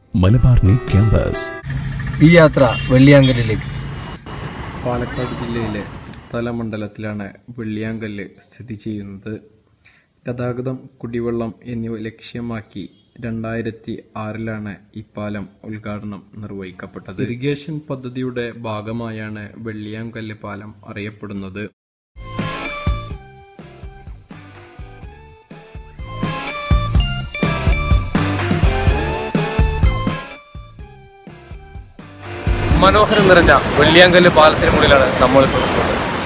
Malabar NEET campus. ഈ യാത്ര വെള്ളിയാങ്കല്ലിലേക്ക്. പാലക്കാട് ജില്ലയിലെ തൃത്താല മണ്ഡലത്തിലാണ് വെള്ളിയാങ്കല്ല് സ്ഥിതി ചെയ്യുന്നത്. ഗതാഗതം, കുടിവെള്ളം എന്നിവ ലക്ഷ്യമാക്കി 2006 ഈ പാലം ഉദ്ഘാടനം നിർവഹിക്കപ്പെട്ടത്. ഇറിഗേഷൻ പദ്ധതിയുടെ ഭാഗമായാണ് വെള്ളിയാങ്കല്ല് പാലം അറിയപ്പെടുന്നത്. മനോഹരം നിറഞ്ഞ വെള്ളിയാങ്കല്ല് പാലത്തിന് മുകളിലാണ് നമ്മൾ തുടങ്ങുന്നത്.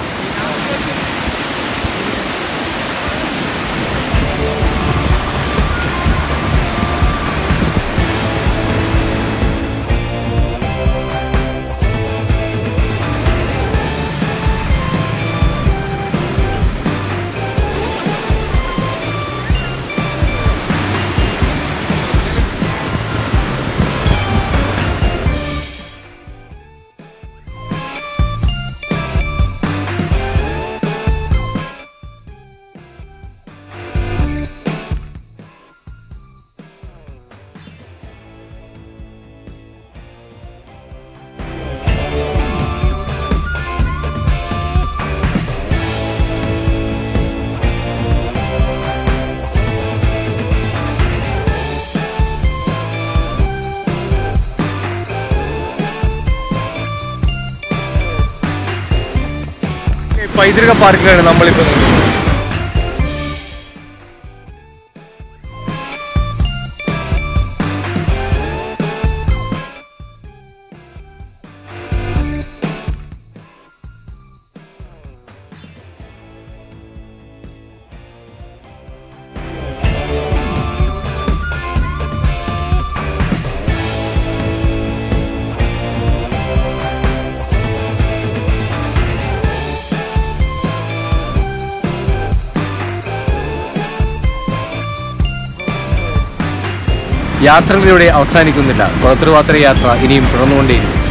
പൈതൃക പാർക്കിലാണ് നമ്മളിപ്പോൾ നിൽക്കുന്നത്. യാത്രകളിലൂടെ അവസാനിക്കുന്നില്ല. കുളത്തൂർ യാത്ര ഇനിയും തുടർന്നുകൊണ്ടേയിരിക്കും.